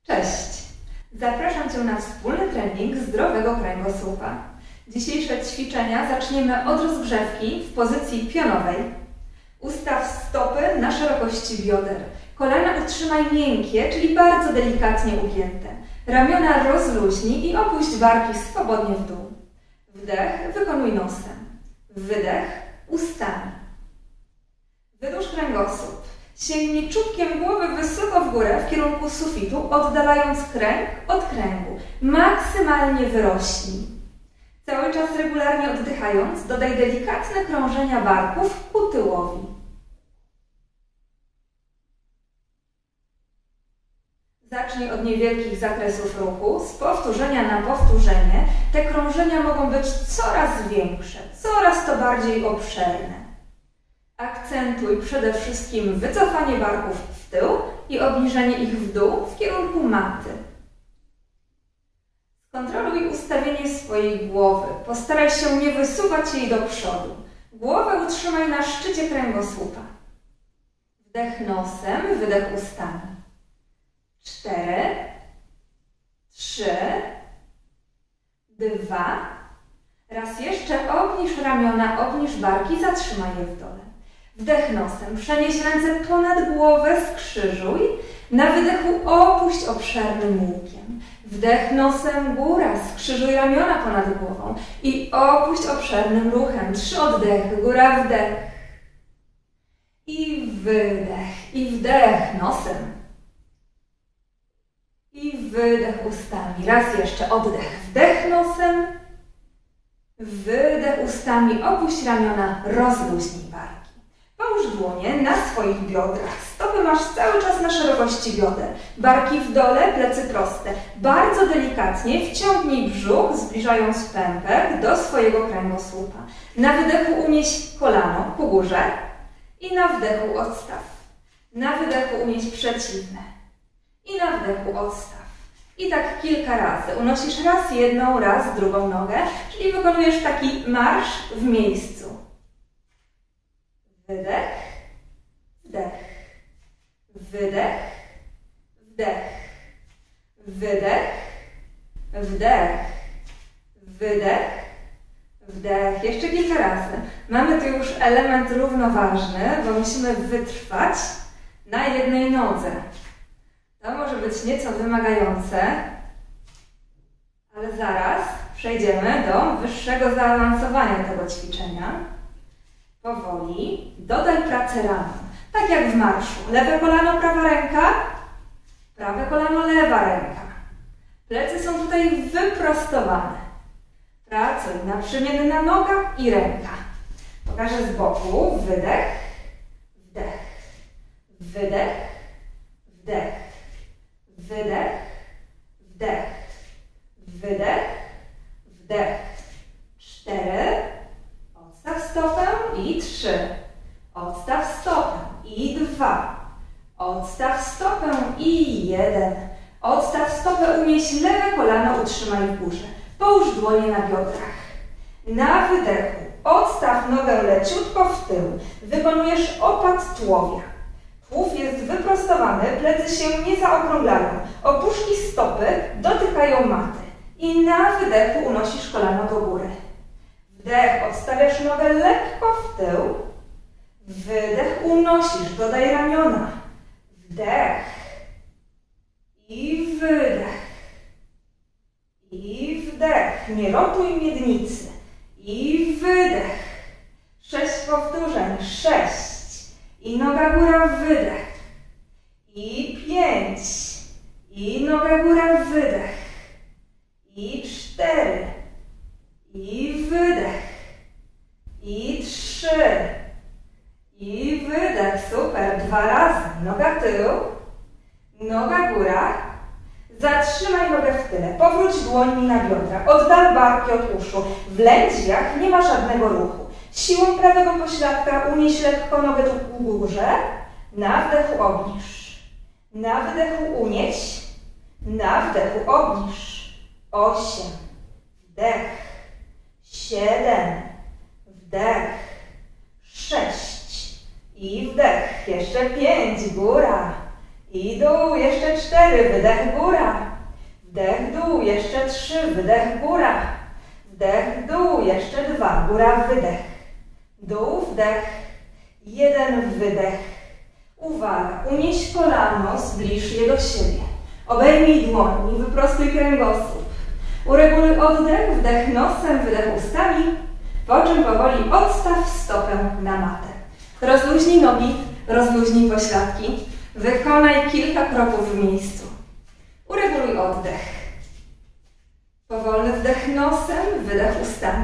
Cześć! Zapraszam Cię na wspólny trening zdrowego kręgosłupa. Dzisiejsze ćwiczenia zaczniemy od rozgrzewki w pozycji pionowej. Ustaw stopy na szerokości bioder. Kolana utrzymaj miękkie, czyli bardzo delikatnie ugięte. Ramiona rozluźnij i opuść barki swobodnie w dół. Wdech wykonuj nosem. Wydech ustami. Wydłuż kręgosłup. Sięgnij czubkiem głowy wysoko w górę w kierunku sufitu, oddalając kręg od kręgu. Maksymalnie wyrośnij. Cały czas regularnie oddychając, dodaj delikatne krążenia barków ku tyłowi. Zacznij od niewielkich zakresów ruchu. Z powtórzenia na powtórzenie te krążenia mogą być coraz większe, coraz to bardziej obszerne. Akcentuj przede wszystkim wycofanie barków w tył i obniżenie ich w dół w kierunku maty. Skontroluj ustawienie swojej głowy. Postaraj się nie wysuwać jej do przodu. Głowę utrzymaj na szczycie kręgosłupa. Wdech nosem, wydech ustami. 4, 3, 2. Raz jeszcze obniż ramiona, obniż barki, zatrzymaj je w dole. Wdech nosem, przenieś ręce ponad głowę, skrzyżuj. Na wydechu opuść obszernym łukiem. Wdech nosem, góra, skrzyżuj ramiona ponad głową i opuść obszernym ruchem. 3 oddechy, góra, wdech. I wydech, i wdech nosem. I wydech ustami. Raz jeszcze oddech, wdech nosem. Wydech ustami, opuść ramiona, rozluźnij barki. Połóż dłonie na swoich biodrach. Stopy masz cały czas na szerokości bioder. Barki w dole, plecy proste. Bardzo delikatnie wciągnij brzuch, zbliżając pępek do swojego kręgosłupa. Na wydechu unieś kolano ku górze i na wdechu odstaw. Na wydechu unieś przeciwne i na wdechu odstaw. I tak kilka razy. Unosisz raz jedną, raz drugą nogę, czyli wykonujesz taki marsz w miejscu. Wydech, wdech, wydech, wdech, wydech, wdech, wydech, wdech. Jeszcze kilka razy. Mamy tu już element równoważny, bo musimy wytrwać na jednej nodze. To może być nieco wymagające, ale zaraz przejdziemy do wyższego zaawansowania tego ćwiczenia. Powoli dodaj pracę ramion, tak jak w marszu. Lewe kolano, prawa ręka, prawe kolano, lewa ręka. Plecy są tutaj wyprostowane. Pracuj naprzemienna noga i ręka. Pokażę z boku. Wydech, wdech, wydech, wdech, wydech, wdech, wydech, wdech. 4. Odstaw stopę i 3. Odstaw stopę i 2. Odstaw stopę i 1. Odstaw stopę, unieś lewe kolano, utrzymaj w górze. Połóż dłonie na biodrach. Na wydechu odstaw nogę leciutko w tył. Wykonujesz opad tułowia. Tułów jest wyprostowany, plecy się nie zaokrąglają. Opuszki stopy dotykają maty. I na wydechu unosisz kolano do góry. Wdech, odstawiasz nogę lekko w tył. Wydech, unosisz, dodaj ramiona. Wdech. I wydech. I wdech. Nie rotuj miednicy. I wydech. 6 powtórzeń. 6. I noga góra, wydech. I 5. I noga góra, wydech. I 4. I wydech. I 3. I wydech. Super. 2 razy. Noga tył. Noga góra. Zatrzymaj nogę w tyle. Powróć dłońmi na biodra. Oddal barki od uszu. W lędźwiach nie ma żadnego ruchu. Siłą prawego pośladka unieś lekko nogę ku górze. Na wdechu obniż. Na wydechu unieś. Na wdechu obniż. 8. Wdech. 7. Wdech. 6. I wdech. Jeszcze 5. Góra. I dół, jeszcze 4, wydech, góra. Wdech, dół, jeszcze 3, wydech, góra. Wdech, dół, jeszcze 2, góra, wydech. Dół, wdech, 1, wydech. Uwaga, unieś kolano, zbliż je do siebie. Obejmij dłońmi, wyprostuj kręgosłup. Ureguluj oddech, wdech nosem, wydech ustami, po czym powoli odstaw stopę na matę. Rozluźnij nogi, rozluźnij pośladki. Wykonaj kilka kroków w miejscu. Ureguluj oddech. Powolny wdech nosem, wydech ustami.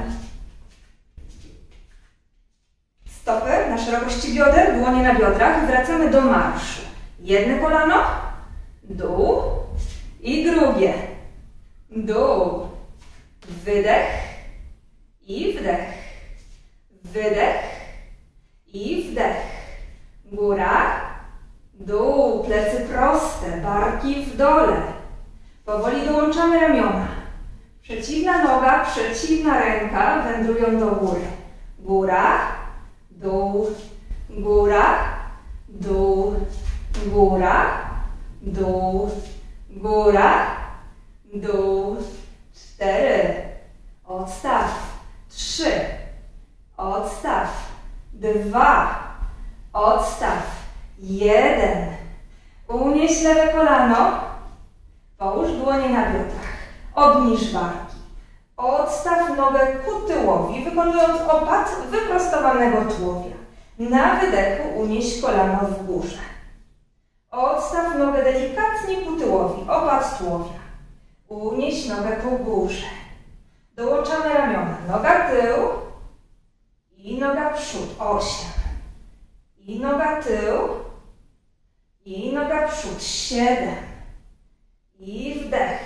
Stopy na szerokości bioder, dłonie na biodrach. Wracamy do marszu. Jedno kolano, dół i drugie. Dół. Wydech i wdech. Wydech i wdech. Góra, dół, plecy proste, barki w dole. Powoli dołączamy ramiona. Przeciwna noga, przeciwna ręka wędrują do góry. Góra, dół, góra, dół, góra, dół, góra, dół. 4. Odstaw. 3. Odstaw. 2. Odstaw. 1. Unieś lewe kolano. Połóż dłonie na biodrach. Obniż barki. Odstaw nogę ku tyłowi, wykonując opad wyprostowanego tułowia. Na wydechu unieś kolano w górze. Odstaw nogę delikatnie ku tyłowi, opad tułowia. Unieś nogę ku górze. Dołączamy ramiona. Noga tył i noga przód. 8. I noga tył i noga przód. 7. I wdech.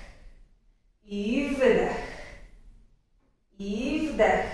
I wydech. I wdech.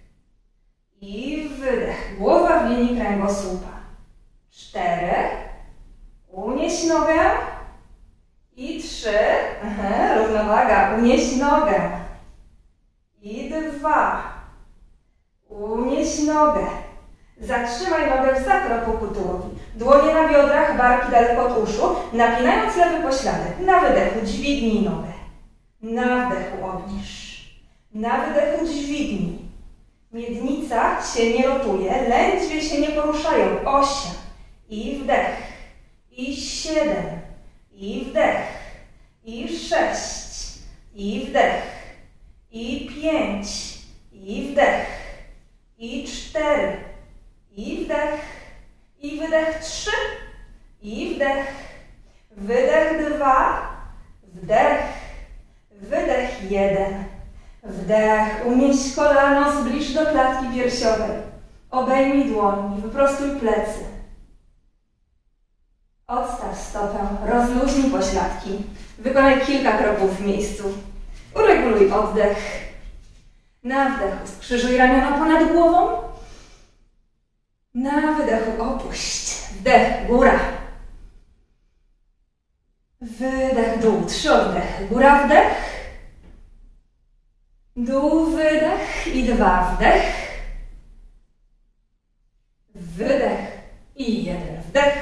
I wydech. Głowa w linii kręgosłupa. 4. Unieś nogę. I 3. Równowaga. Unieś nogę. I 2. Unieś nogę. Zatrzymaj nogę w zakroku ku tyłowi. Dłonie na biodrach, barki daleko od uszu. Napinając lewy pośladek. Na wydechu dźwignij nogę. Na wdechu obniż. Na wydechu dźwignij. Miednica się nie rotuje. Lędźwie się nie poruszają. 8. I wdech. I 7. I wdech. I 6. I wdech. I 5. I wdech. I 4. I wdech. I wydech 3. I wdech. Wydech 2. Wdech. Wydech 1. Wdech. Unieś kolano, zbliż do klatki piersiowej. Obejmij dłońmi, wyprostuj plecy. Odstaw stopę, rozluźnij pośladki. Wykonaj kilka kroków w miejscu. Ureguluj oddech. Na wdechu skrzyżuj ramiona ponad głową. Na wydechu opuść. Wdech, góra. Wydech, dół. 3 oddechy. Góra, wdech. Dół, wydech i 2 wdech. Wydech i 1 wdech.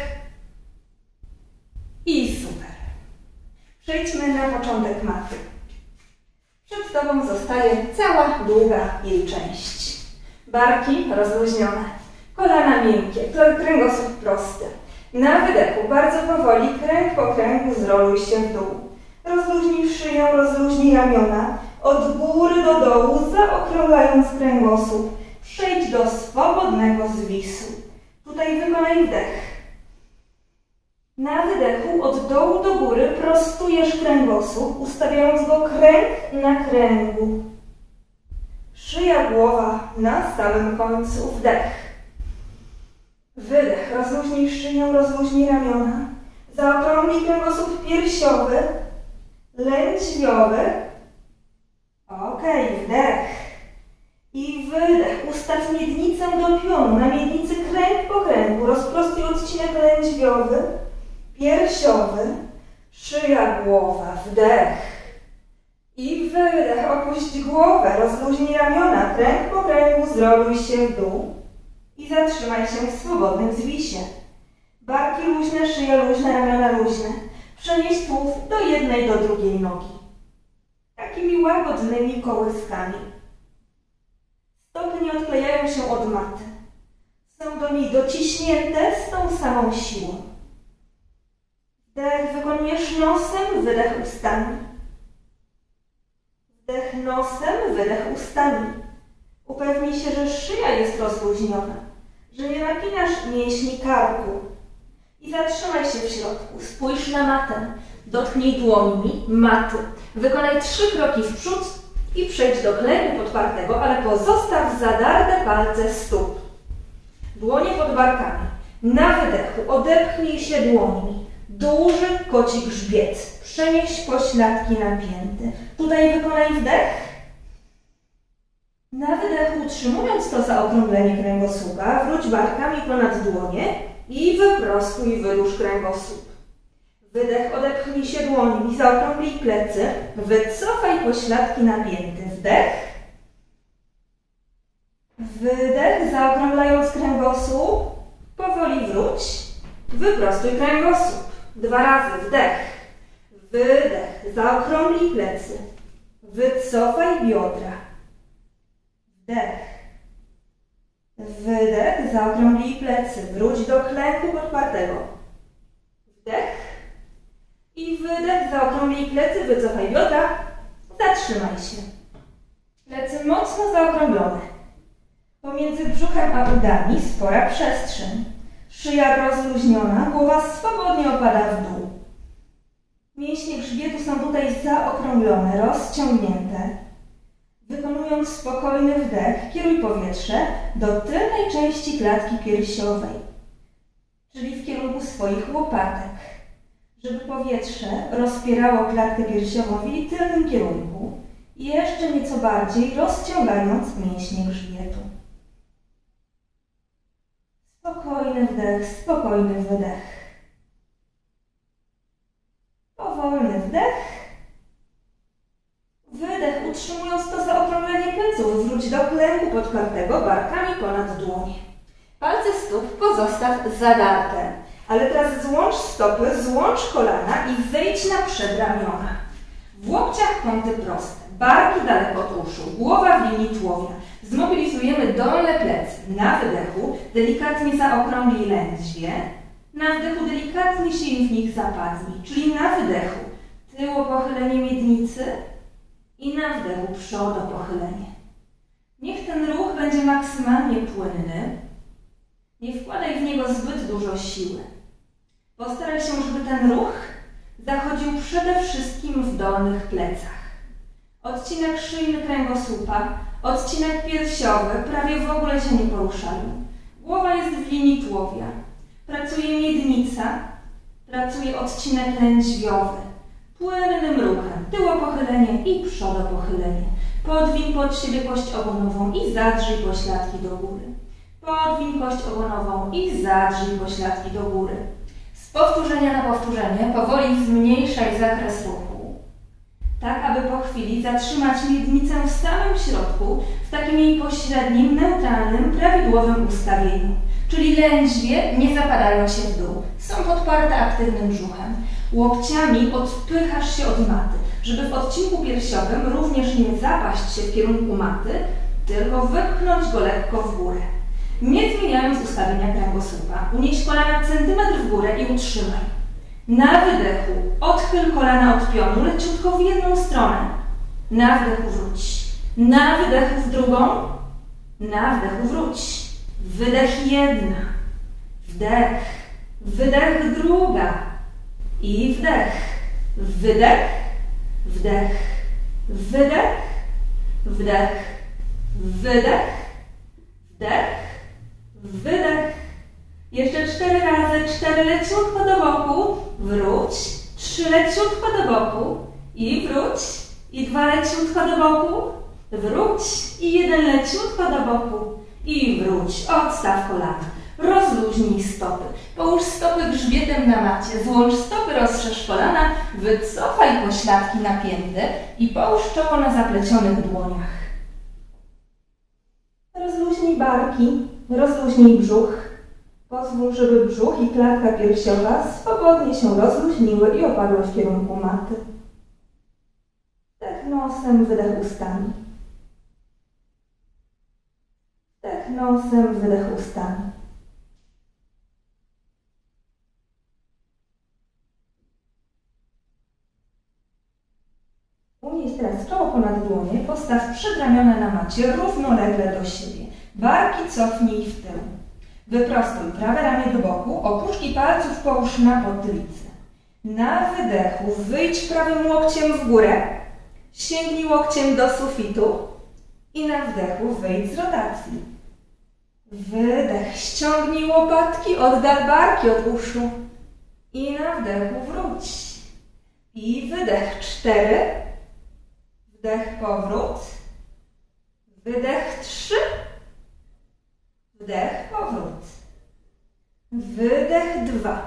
I super. Przejdźmy na początek maty. Przed Tobą zostaje cała długa jej część. Barki rozluźnione, kolana miękkie, kręgosłup prosty. Na wydechu bardzo powoli, kręg po kręgu zroluj się w dół. Rozluźnij szyję, rozluźnij ramiona. Od góry do dołu, zaokrąglając kręgosłup. Przejdź do swobodnego zwisu. Tutaj wykonaj wdech. Na wydechu od dołu do góry prostujesz kręgosłup, ustawiając go kręg na kręgu. Szyja, głowa na samym końcu. Wdech. Wydech. Rozluźnij szyję, rozluźnij ramiona. Zaokrąglij kręgosłup piersiowy, lędźwiowy. Wdech. I wydech. Ustaw miednicę do pionu. Na miednicy kręg po kręgu. Rozprostuj odcinek lędźwiowy, piersiowy, szyja, głowa. Wdech. I wydech. Opuść głowę. Rozluźnij ramiona. Kręg po kręgu. Zroluj się w dół. I zatrzymaj się w swobodnym zwisie. Barki luźne, szyja luźna, ramiona luźne. Przenieść tułów do jednej, do drugiej nogi. Takimi łagodnymi kołyskami. Stopy nie odklejają się od maty. Są do niej dociśnięte z tą samą siłą. Wdech wykonujesz nosem, wydech ustami. Wdech nosem, wydech ustami. Upewnij się, że szyja jest rozluźniona, że nie napinasz mięśni karku. I zatrzymaj się w środku. Spójrz na matę. Dotknij dłońmi maty. Wykonaj 3 kroki w przód i przejdź do klęku podpartego, ale pozostaw zadarte palce stóp. Dłonie pod barkami. Na wydechu odepchnij się dłońmi. Duży koci grzbiet. Przenieś pośladki napięte. Tutaj wykonaj wdech. Na wydechu, utrzymując to zaokrąglenie kręgosłupa, wróć barkami ponad dłonie i wyprostuj, wyrusz kręgosłup. Wydech, odepchnij się dłońmi, zaokrąglij plecy, wycofaj pośladki napięte. Wdech. Wydech, zaokrąglając kręgosłup, powoli wróć, wyprostuj kręgosłup. 2 razy wdech. Wydech, zaokrąglij plecy, wycofaj biodra. Wdech. Wydech, zaokrąglij plecy, wróć do klęku podpartego. Wdech. I wydech, zaokrąglij plecy, wycofaj biodra, zatrzymaj się. Plecy mocno zaokrąglone. Pomiędzy brzuchem a udami spora przestrzeń. Szyja rozluźniona, głowa swobodnie opada w dół. Mięśnie grzbietu są tutaj zaokrąglone, rozciągnięte. Wykonując spokojny wdech, kieruj powietrze do tylnej części klatki piersiowej, czyli w kierunku swoich łopatek, żeby powietrze rozpierało klatkę piersiową w tylnym kierunku i jeszcze nieco bardziej rozciągając mięśnie grzbietu. Spokojny wdech, spokojny wydech. Powolny wdech. Wydech, utrzymując to zaokrąglenie pleców, wróć do klęku podpartego barkami ponad dłonie. Palce stóp pozostaw zadarte, ale teraz złącz stopy, złącz kolana i zejdź na przedramiona. W łokciach kąty proste, barki daleko od uszu, głowa w linii tułowia. Zmobilizujemy dolne plecy. Na wydechu delikatnie zaokrąglij lędźwie, na wdechu delikatnie się w nich zapadnij, czyli na wydechu tyłopochylenie miednicy i na wdechu przodopochylenie. Niech ten ruch będzie maksymalnie płynny. Nie wkładaj w niego zbyt dużo siły. Postaraj się, żeby ten ruch zachodził przede wszystkim w dolnych plecach. Odcinek szyjny kręgosłupa, odcinek piersiowy prawie w ogóle się nie poruszają. Głowa jest w linii tułowia. Pracuje miednica, pracuje odcinek lędźwiowy. Płynnym ruchem tyłopochylenie i przodopochylenie. Podwiń pod siebie kość ogonową i zadrzyj pośladki do góry. Podwiń kość ogonową i zadrzyj pośladki do góry. Z powtórzenia na powtórzenie powoli zmniejszaj zakres ruchu, tak aby po chwili zatrzymać miednicę w samym środku, w takim jej pośrednim, neutralnym, prawidłowym ustawieniu. Czyli lędźwie nie zapadają się w dół, są podparte aktywnym brzuchem. Łokciami odpychasz się od maty, żeby w odcinku piersiowym również nie zapaść się w kierunku maty, tylko wypchnąć go lekko w górę. Nie zmieniając ustawienia kręgosłupa, unieś kolana centymetr w górę i utrzymaj. Na wydechu odchyl kolana od pionu leciutko w jedną stronę. Na wdechu wróć. Na wydechu w drugą. Na wdechu wróć. Wydech jedna. Wdech. Wydech druga. I wdech. Wydech. Wdech. Wydech. Wdech. Wydech. Wdech. Wydech. Jeszcze 4 razy. 4 leciutko do boku. Wróć. 3 leciutko do boku. I wróć. I 2 leciutko do boku. Wróć. I 1 leciutko do boku. I wróć. Odstaw kolana. Rozluźnij stopy. Połóż stopy grzbietem na macie. Złącz stopy, rozszerz kolana. Wycofaj pośladki napięte i połóż czoło na zaplecionych dłoniach. Rozluźnij barki. Rozluźnij brzuch. Pozwól, żeby brzuch i klatka piersiowa swobodnie się rozluźniły i opadły w kierunku maty. Wdech nosem, wydech ustami. Wdech nosem, wydech ustami. Unieś teraz czoło ponad dłonie, postaw przedramiona na macie równolegle do siebie. Barki cofnij w tył. Wyprostuj prawe ramię do boku, opuszki palców połóż na potylicę. Na wydechu wyjdź prawym łokciem w górę, sięgnij łokciem do sufitu i na wdechu wyjdź z rotacji. Wydech, ściągnij łopatki, oddal barki od uszu i na wdechu wróć. I wydech 4, wdech powrót, wydech 3, wdech powrót, wydech 2,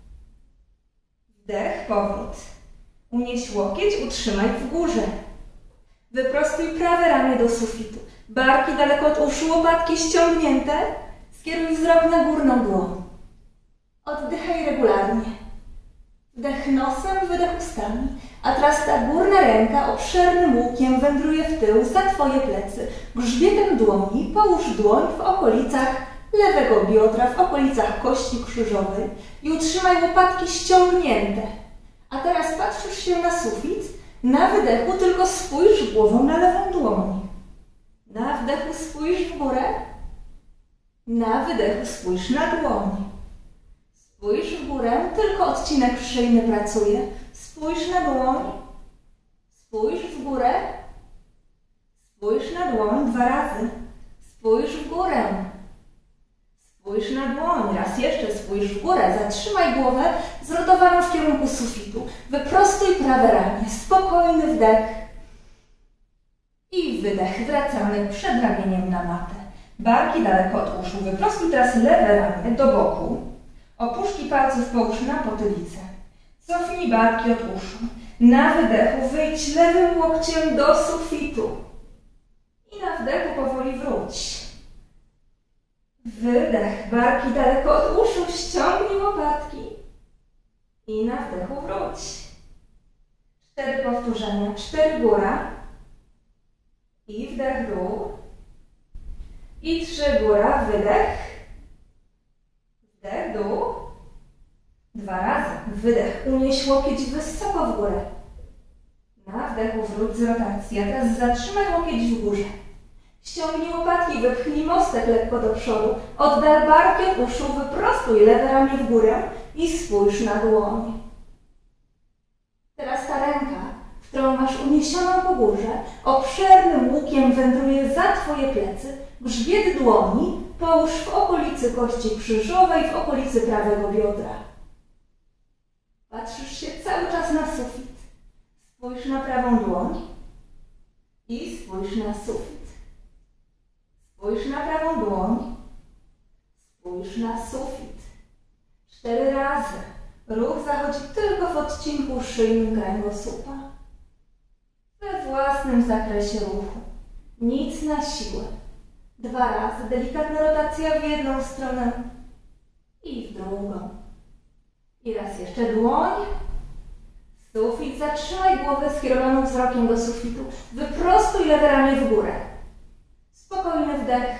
wdech powrót. Unieś łokieć, utrzymaj w górze. Wyprostuj prawe ramię do sufitu. Barki daleko od uszu, łopatki ściągnięte. Skieruj wzrok na górną dłoń. Oddychaj regularnie. Wdech nosem, wydech ustami. A teraz ta górna ręka obszernym łukiem wędruje w tył za twoje plecy. Grzbietem dłoni połóż dłoń w okolicach lewego biodra, w okolicach kości krzyżowej i utrzymaj łopatki ściągnięte. A teraz patrzysz się na sufit. Na wydechu tylko spójrz głową na lewą dłoń. Na wdechu spójrz w górę. Na wydechu spójrz na dłoń. Spójrz w górę, tylko odcinek szyjny pracuje. Spójrz na dłoń. Spójrz w górę. Spójrz na dłoń 2 razy. Spójrz w górę. Spójrz na dłoń. Raz jeszcze spójrz w górę. Zatrzymaj głowę zrotowaną w kierunku sufitu. Wyprostuj prawe ramię. Spokojny wdech. I wydech. Wracamy przed ramieniem na matę. Barki daleko od uszu. Wyprostuj teraz lewe ramię do boku. Opuszki palców połóż na potylicę. Cofnij barki od uszu. Na wydechu wyjdź lewym łokciem do sufitu. I na wdechu powoli wróć. Wydech. Barki daleko od uszu. Ściągnij łopatki. I na wdechu wróć. 4 powtórzenia. 4 góra. I wdech dół. I 3 góra. Wydech. Wdech, dół. 2 razy. Wydech. Unieś łokieć wysoko w górę. Na wdechu wróć z rotacji. A teraz zatrzymaj łokieć w górze. Ściągnij łopatki, wypchnij mostek lekko do przodu. Oddal barki od uszu, wyprostuj lewe ramię w górę i spójrz na dłoń. Teraz ta ręka, którą masz uniesioną po górze, obszernym łukiem wędruje za twoje plecy. Grzbiet dłoni połóż w okolicy kości krzyżowej, w okolicy prawego biodra. Patrzysz się cały czas na sufit. Spójrz na prawą dłoń i spójrz na sufit. Spójrz na prawą dłoń. Spójrz na sufit. 4 razy. Ruch zachodzi tylko w odcinku szyjnym kręgosłupa. We własnym zakresie ruchu. Nic na siłę. 2 razy. Delikatna rotacja w jedną stronę i w drugą. I raz jeszcze dłoń. Sufit. Zatrzymaj głowę skierowaną wzrokiem do sufitu. Wyprostuj lewe ramię w górę. Spokojny wdech.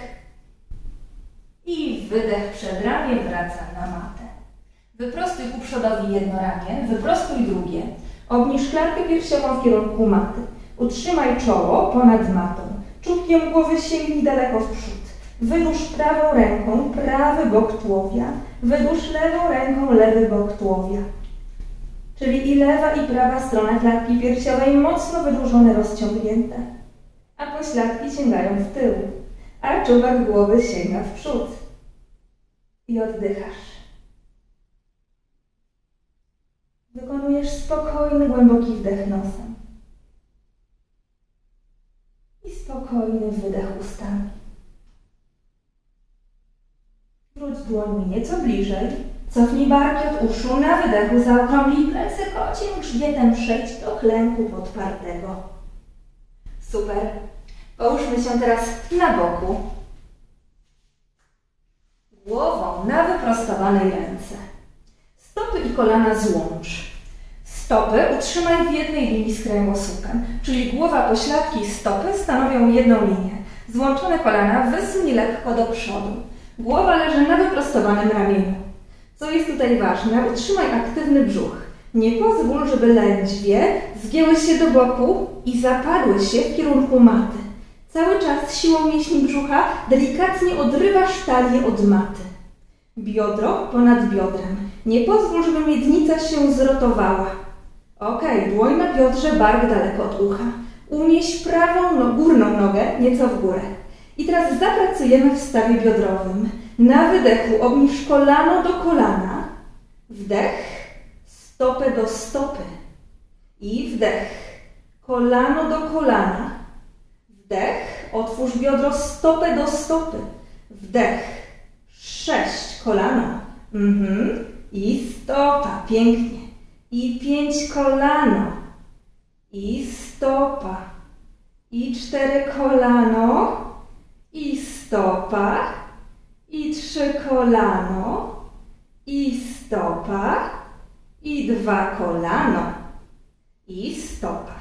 I wydech przed ramię wraca na matę. Wyprostuj ku przodowi jedno ramię. Wyprostuj drugie. Obniż klatkę piersiową w kierunku maty. Utrzymaj czoło ponad matą. Czubkiem głowy sięgnij daleko w przód. Wydłuż prawą ręką prawy bok tułowia. Wydłuż lewą ręką lewy bok tułowia. Czyli i lewa i prawa strona klatki piersiowej mocno wydłużone, rozciągnięte. A pośladki sięgają w tył, a czubek głowy sięga w przód. I oddychasz. Wykonujesz spokojny, głęboki wdech nosem. I spokojny wydech ustami. Wróć dłońmi nieco bliżej. Cofnij barki od uszu. Na wydechu zaokrąglij plecy, kocim grzbietem przejdź do klęku podpartego. Super. Połóżmy się teraz na boku. Głową na wyprostowanej ręce. Stopy i kolana złącz. Stopy utrzymaj w jednej linii z kręgosłupem, czyli głowa, pośladki i stopy stanowią jedną linię. Złączone kolana wysuń lekko do przodu. Głowa leży na wyprostowanym ramieniu. Co jest tutaj ważne, utrzymaj aktywny brzuch. Nie pozwól, żeby lędźwie zgięły się do boku i zapadły się w kierunku maty. Cały czas siłą mięśni brzucha delikatnie odrywasz talię od maty. Biodro ponad biodrem. Nie pozwól, żeby miednica się zrotowała. Ok, dłoń na biodrze, bark daleko od ucha. Unieś prawą górną nogę nieco w górę. I teraz zapracujemy w stawie biodrowym. Na wydechu obniż kolano do kolana. Wdech, stopę do stopy. I wdech, kolano do kolana. Wdech, otwórz biodro, stopę do stopy. Wdech, 6, kolano. I stopa, pięknie. I 5, kolano. I stopa. I 4, kolano. I stopa. I 3, kolano. I stopa. I 2, kolano. I stopa.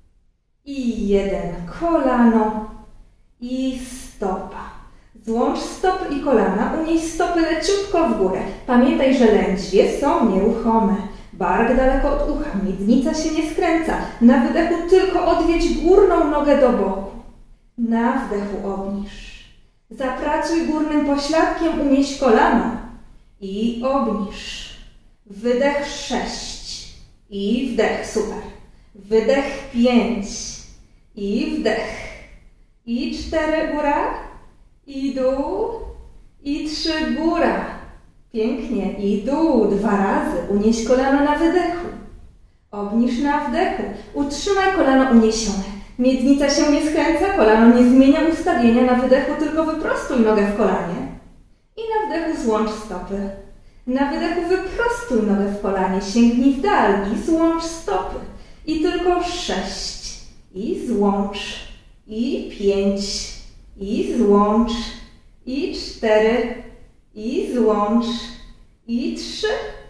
I 1, kolano. I stopa. Złącz stopy i kolana, unieś stopy leciutko w górę. Pamiętaj, że lędźwie są nieruchome. Bark daleko od ucha, miednica się nie skręca. Na wydechu tylko odwiedź górną nogę do boku. Na wdechu obniż. Zapracuj górnym pośladkiem, unieś kolana. I obniż. Wydech 6. I wdech, super. Wydech 5. I wdech. I 4, góra. I dół. I 3, góra. Pięknie. I dół 2 razy. Unieś kolano na wydechu. Obniż na wdechu. Utrzymaj kolano uniesione. Miednica się nie skręca, kolano nie zmienia ustawienia. Na wydechu tylko wyprostuj nogę w kolanie. I na wdechu złącz stopy. Na wydechu wyprostuj nogę w kolanie. Sięgnij w dal i złącz stopy. I tylko 6. I złącz. I 5. I złącz. I 4. I złącz. I 3.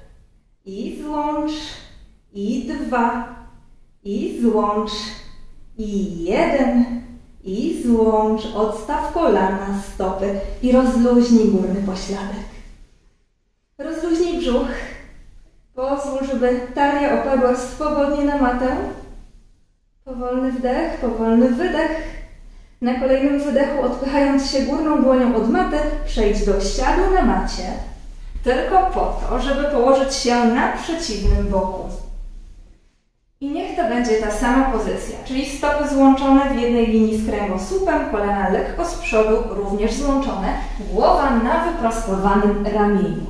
I złącz. I 2. I złącz. I 1. I złącz. Odstaw kolana, stopy i rozluźnij górny pośladek. Rozluźnij brzuch. Pozwól, żeby talia opadła swobodnie na matę. Powolny wdech, powolny wydech. Na kolejnym wydechu, odpychając się górną dłonią od maty, przejdź do siadu na macie. Tylko po to, żeby położyć się na przeciwnym boku. I niech to będzie ta sama pozycja, czyli stopy złączone w jednej linii z kręgosłupem, kolana lekko z przodu, również złączone, głowa na wyprostowanym ramieniu.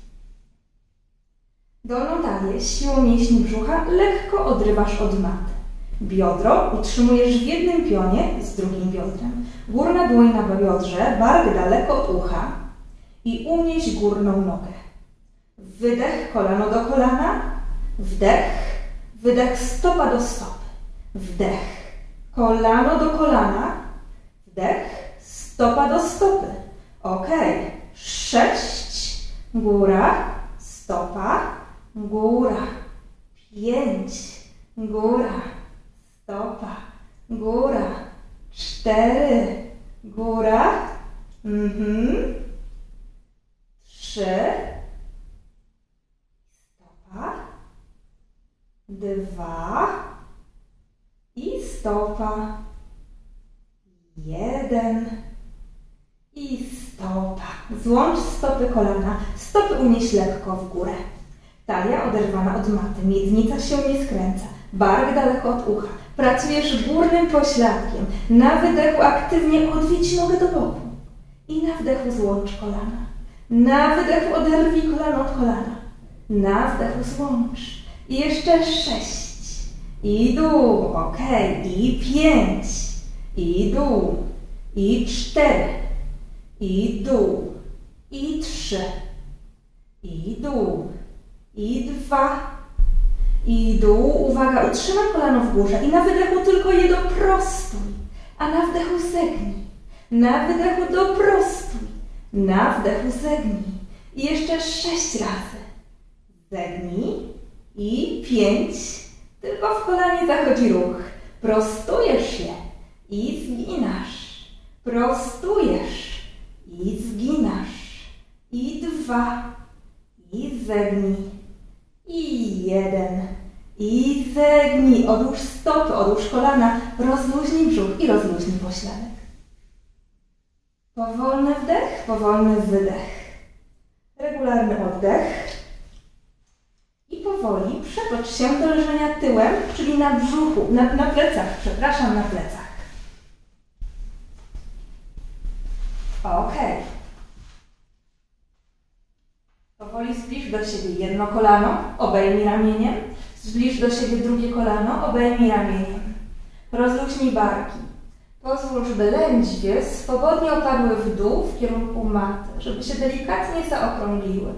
Dolną talię siłą mięśni brzucha lekko odrywasz od maty. Biodro utrzymujesz w jednym pionie z drugim biodrem. Górna dłoń na biodrze, bark daleko od ucha i unieś górną nogę. Wydech, kolano do kolana, wdech, wydech, stopa do stopy, wdech, kolano do kolana, wdech, stopa do stopy. Ok, 6, góra, stopa, góra, 5, góra, stopa, góra, 4, góra, 3, stopa, 2 i stopa, 1 i stopa. Złącz stopy kolana, stopy unieś lekko w górę. Talia oderwana od maty, miednica się nie skręca, bark daleko od ucha. Pracujesz górnym pośladkiem. Na wydechu aktywnie odwiedź nogę do boku. I na wdechu złącz kolana. Na wydechu oderwij kolano od kolana. Na wdechu złącz. I jeszcze 6. I dół. Ok. I 5. I dół. I 4. I dół. I 3. I dół. I 2. I dół. Uwaga, utrzymaj kolano w górze. I na wydechu tylko je doprostuj. A na wdechu zegnij. Na wydechu doprostuj. Na wdechu zegnij. I jeszcze 6 razy. Zegnij i 5. Tylko w kolanie zachodzi ruch. Prostujesz się i zginasz. Prostujesz i zginasz. I 2. I zegnij. I 1. I zegnij. Odłóż stopy, odłóż kolana. Rozluźnij brzuch i rozluźnij pośladek. Powolny wdech, powolny wydech. Regularny oddech. I powoli przekocz się do leżenia tyłem, czyli na brzuchu, na plecach, przepraszam, na plecach. Ok. Powoli zbliż do siebie jedno kolano, obejmij ramieniem. Zbliż do siebie drugie kolano, obejmij ramieniem. Rozluźnij barki. Pozwól, żeby lędźwie swobodnie opadły w dół w kierunku maty, żeby się delikatnie zaokrągliły.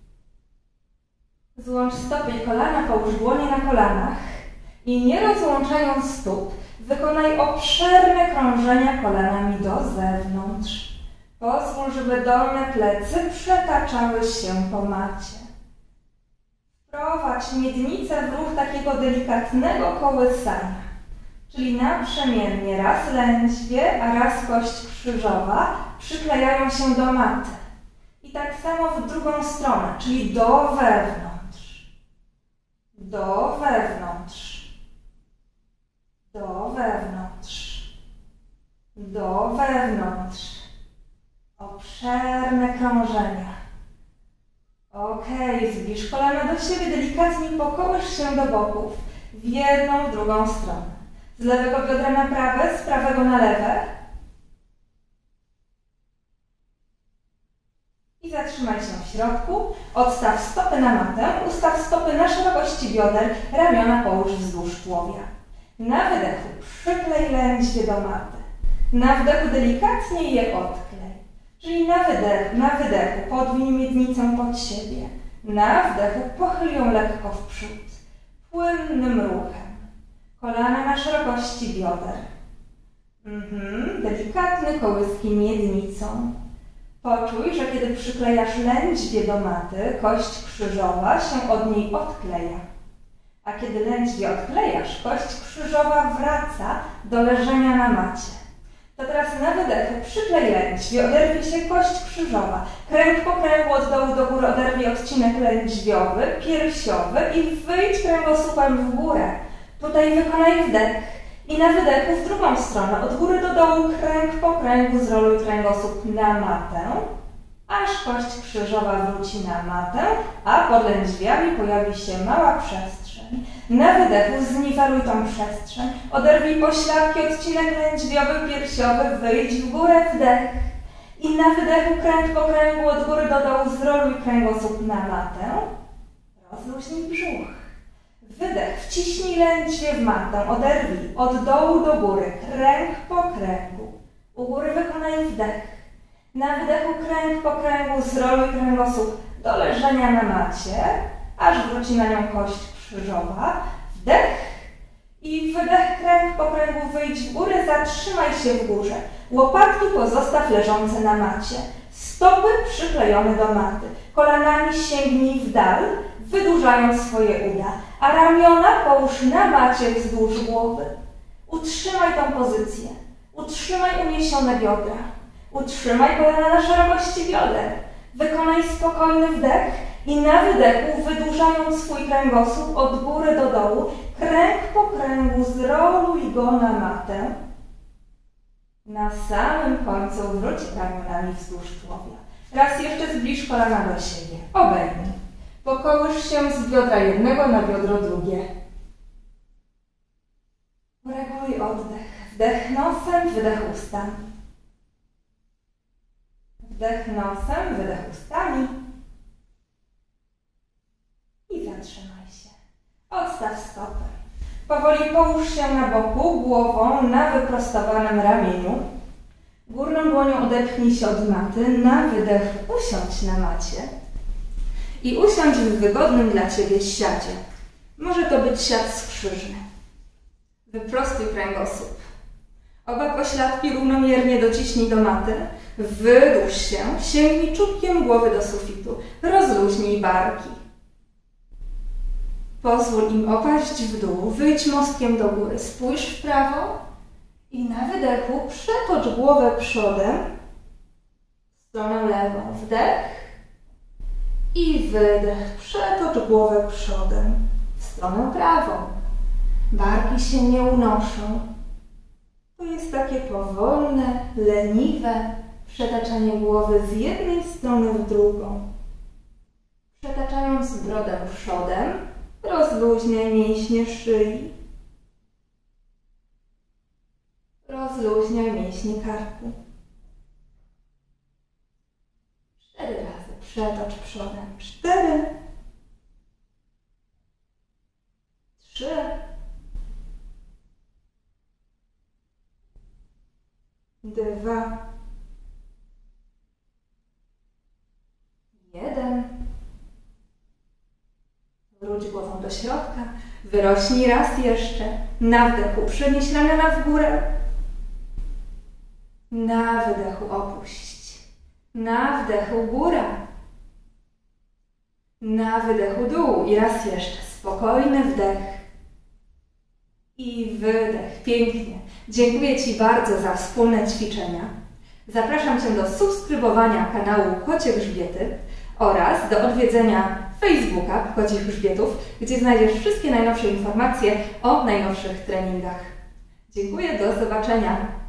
Złącz stopy i kolana, połóż dłonie na kolanach i nie rozłączając stóp, wykonaj obszerne krążenia kolanami do zewnątrz. Pozwól, żeby dolne plecy przetaczały się po macie. Wprowadź miednicę w ruch takiego delikatnego kołysania, czyli naprzemiennie raz lędźwie, a raz kość krzyżowa przyklejają się do maty. I tak samo w drugą stronę, czyli do wewnątrz. Do wewnątrz. Do wewnątrz. Do wewnątrz. Obszerne krążenia. Ok, zbliż kolana do siebie, delikatnie pokołysz się do boków. W jedną, w drugą stronę. Z lewego biodra na prawe, z prawego na lewe. I zatrzymaj się w środku. Odstaw stopy na matę, ustaw stopy na szerokości bioder, ramiona połóż wzdłuż tułowia. Na wydechu przyklej lędźwie do maty. Na wdechu delikatnie je odklej. Czyli na wydechu podwiń miednicę pod siebie. Na wdechu pochyl ją lekko w przód. Płynnym ruchem. Kolana na szerokości bioder. Delikatne kołyski miednicą. Poczuj, że kiedy przyklejasz lędźwie do maty, kość krzyżowa się od niej odkleja. A kiedy lędźwie odklejasz, kość krzyżowa wraca do leżenia na macie. To teraz na wydechu przyklej lędźwie, oderwie się kość krzyżowa. Kręg po kręgu od dołu do góry oderwij odcinek lędźwiowy, piersiowy i wyjdź kręgosłupem w górę. Tutaj wykonaj wdech i na wydechu w drugą stronę, od góry do dołu, kręg po kręgu zroluj kręgosłup na matę, aż kość krzyżowa wróci na matę, a pod lędźwiami pojawi się mała przestrzeń. Na wydechu zniweluj tą przestrzeń, oderwij pośladki, odcinek lędźwiowy, piersiowy, wyjdź w górę, wdech. I na wydechu kręg po kręgu od góry do dołu zroluj kręgosłup na matę, rozluźnij brzuch. Wydech, wciśnij lędźwie w matę, oderwij od dołu do góry, kręg po kręgu. U góry wykonaj wdech. Na wydechu kręg po kręgu zroluj kręgosłup do leżenia na macie, aż wróci na nią kość krzyżowa. Wdech i wydech, kręg po kręgu, wyjdź w górę, zatrzymaj się w górze. Łopatki pozostaw leżące na macie. Stopy przyklejone do maty. Kolanami sięgnij w dal, wydłużając swoje uda, a ramiona połóż na macie wzdłuż głowy. Utrzymaj tą pozycję. Utrzymaj uniesione biodra. Utrzymaj kolana na szerokości bioder. Wykonaj spokojny wdech i na wydechu, wydłużając swój kręgosłup od góry do dołu, kręg po kręgu zroluj go na matę. Na samym końcu wróć ramionami wzdłuż tułowia. Raz jeszcze zbliż kolana do siebie. Obejmij. Pokołysz się z biodra jednego na biodro drugie. Ureguluj oddech. Wdech nosem, wydech ustami. Wdech nosem, wydech ustami. I zatrzymaj się. Odstaw stopę. Powoli połóż się na boku, głową na wyprostowanym ramieniu. Górną dłonią odepchnij się od maty. Na wydech usiądź na macie. I usiądź w wygodnym dla Ciebie siadzie. Może to być siad skrzyżny. Wyprostuj kręgosłup. Oba pośladki równomiernie dociśnij do maty. Wydłuż się, sięgnij czubkiem głowy do sufitu. Rozluźnij barki. Pozwól im opaść w dół. Wyjdź mostkiem do góry. Spójrz w prawo i na wydechu przetocz głowę przodem w stronę lewą. Wdech i wydech. Przetocz głowę przodem w stronę prawą. Barki się nie unoszą. To jest takie powolne, leniwe przetaczanie głowy z jednej strony w drugą. Przetaczając brodę przodem, rozluźniaj mięśnie szyi. Rozluźniaj mięśnie karku. 4 razy przetocz przodem. 4, 3, 2, 1. Wróć głową do środka. Wyrośnij raz jeszcze. Na wdechu przenieś ramiona w górę. Na wydechu opuść. Na wdechu góra. Na wydechu dół. I raz jeszcze. Spokojny wdech. I wydech. Pięknie. Dziękuję Ci bardzo za wspólne ćwiczenia. Zapraszam Cię do subskrybowania kanału Kocie Grzbiety oraz do odwiedzenia Facebooka Kocich Grzbietów, gdzie znajdziesz wszystkie najnowsze informacje o najnowszych treningach. Dziękuję, do zobaczenia.